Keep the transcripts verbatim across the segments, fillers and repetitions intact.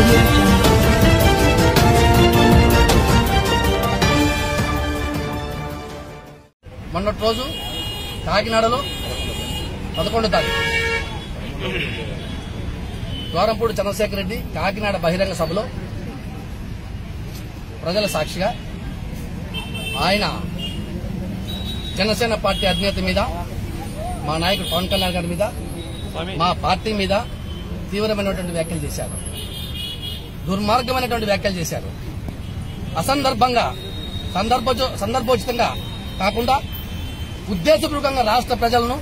మొన్నటి రోజు కాకినాడలో పదకొండో తారీఖు ద్వారంపూడి చంద్రశేఖర్ రెడ్డి కాకినాడ బహిరంగ సభలో ప్రజల సాక్షిగా ఆయన జనసేన పార్టీ అధినేత మీద, మా నాయకుడు పవన్ కళ్యాణ్ గారి మీద, మా పార్టీ మీద తీవ్రమైనటువంటి వ్యాఖ్యలు చేశారు. దుర్మార్గమైనటువంటి వ్యాఖ్యలు చేశారు. అసందర్భంగా సందర్భ సందర్భోచితంగా కాకుండా ఉద్దేశపూర్వకంగా రాష్ట్ర ప్రజలను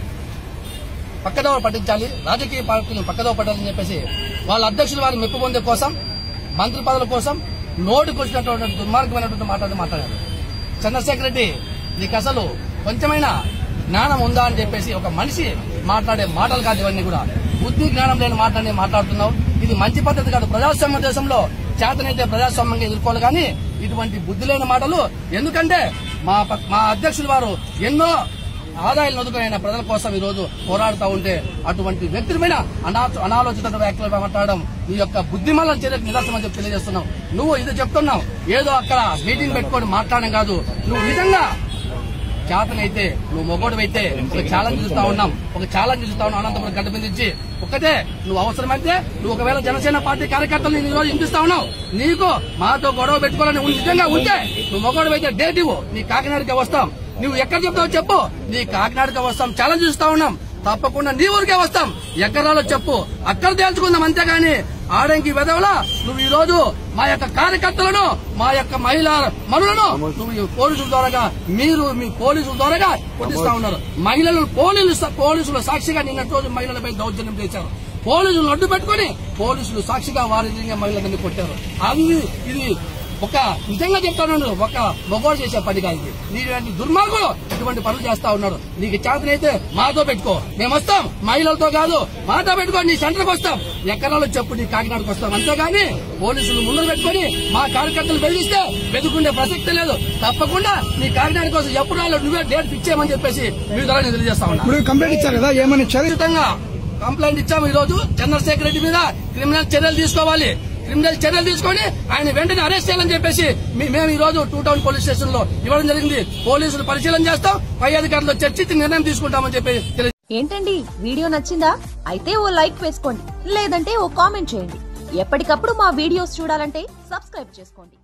పక్కదోవ పట్టించాలి, రాజకీయ పార్టీలను పక్కదోవ పట్టాలని చెప్పేసి వాళ్ళ అధ్యక్షులు వారి మెప్పు పొందే కోసం, మంత్రి పదవుల కోసం నోటికొచ్చినటువంటి దుర్మార్గమైనటువంటి మాటలు మాట్లాడారు. చంద్రశేఖర్ రెడ్డి, నీకు అసలు కొంచెమైనా జ్ఞానం ఉందా అని చెప్పేసి ఒక మనిషి మాట్లాడే మాటలు కాదు ఇవన్నీ కూడా. బుద్ధి జ్ఞానం లేని మాటలని మాట్లాడుతున్నావు. ఇది మంచి పద్ధతి కాదు. ప్రజాస్వామ్య దేశంలో చేతనైతే ప్రజాస్వామ్యంగా ఎదుర్కోవాలి కానీ ఇటువంటి బుద్ధి లేని మాటలు. ఎందుకంటే మా మా అధ్యక్షులు వారు ఎన్నో ఆదాయాలను వదుకునైన ప్రజల కోసం ఈ రోజు పోరాడుతూ ఉంటే అటువంటి వ్యక్తులమైన అనాలోచిత వ్యాఖ్యలు మాట్లాడడం నీ యొక్క బుద్ధిమల్ల చర్యకు నిదర్శనం చెప్పి తెలియజేస్తున్నావు. నువ్వు ఇది చెప్తున్నావు, ఏదో అక్కడ మీటింగ్ పెట్టుకొని మాట్లాడడం కాదు. నువ్వు నిజంగా చేతనైతే, నువ్వు మొగోడువైతే ఒక ఛాలెంజ్ చూస్తా ఉన్నాం, ఒక ఛాలెంజ్ చూస్తా ఉన్నాం అనంతపురం గడ్డ మీద నుంచి. ఒకటే, నువ్వు అవసరమైతే నువ్వు ఒకవేళ జనసేన పార్టీ కార్యకర్తలు ఈ రోజు ఇంటిస్తా ఉన్నావు, నీకు మాతో గొడవ పెట్టుకోవాలని నిజంగా ఉంటే నువ్వు మొగోడువైతే డేట్ ఇవ్వు, నీ కాకినాడకి వస్తాం. నువ్వు ఎక్కడ చెప్తావు చెప్పు, నీ కాకినాడకి వస్తాం. ఛాలెంజ్ చూస్తా ఉన్నాం, తప్పకుండా నీ ఊరికే వస్తాం. ఎక్కడాలో చెప్పు, అక్కడ తేల్చుకుందాం. అంతేగాని ఆడంకి వెదవలా నువ్వు ఈ రోజు మా యొక్క కార్యకర్తలను, మా యొక్క మహిళా మనులను నువ్వు పోలీసుల ద్వారా, మీరు మీ పోలీసుల ద్వారా కొట్టిస్తా ఉన్నారు. మహిళలు పోలీసులు పోలీసుల సాక్షిగా నిన్నటి రోజు మహిళలపై దౌర్జన్యం చేశారు. పోలీసులను అడ్డు పెట్టుకుని పోలీసులు సాక్షిగా వారి మహిళలందరినీ కొట్టారు. అది ఇది ఒక నిజంగా చెప్తాను, ఒక మొగోడు చేసే పని కాదు. నీలాంటి దుర్మార్గులు ఇటువంటి పనులు చేస్తా ఉన్నారు. నీకు చేతనైతే మాతో పెట్టుకో, మేము వస్తాం. మహిళలతో కాదు, మాతో పెట్టుకో. నీ సెంటర్కి వస్తాం, ఎక్కడాలో చెప్పు, నీ కాకినాడకు వస్తాం. అంతేగాని పోలీసులు ముందు పెట్టుకుని మా కార్యకర్తలు బెదిరిస్తే బెదుకుండే ప్రసక్తి లేదు. తప్పకుండా నీ కాకినాడ కోసం ఎప్పుడు రాలేదు, నువ్వే డేట్ ఫిక్స్ చేయమని చెప్పేసి మీ ద్వారా నేను తెలియజేస్తా ఉన్నా. కంప్లైంట్ ఇచ్చారు కదా, ఏమని ఖచ్చితంగా కంప్లైంట్ ఇచ్చాము. ఈ రోజు చంద్రశేఖర్ రెడ్డి మీద క్రిమినల్ చర్యలు తీసుకోవాలి, క్రిమినల్ చర్యలు తీసుకొని ఆయన వెంటనే అరెస్ట్ చేయాలని చెప్పేసి మేము ఈ రోజు టూ టౌన్ పోలీస్ స్టేషన్ లో ఇవ్వడం జరిగింది. పోలీసులు పరిశీలన చేస్తాం, పై అధికారులు చర్చించి నిర్ణయం తీసుకుంటామని చెప్పి. ఏంటండి, వీడియో నచ్చిందా? అయితే ఓ లైక్ వేసుకోండి, లేదంటే ఓ కామెంట్ చేయండి. ఎప్పటికప్పుడు మా వీడియోస్ చూడాలంటే సబ్స్క్రైబ్ చేసుకోండి.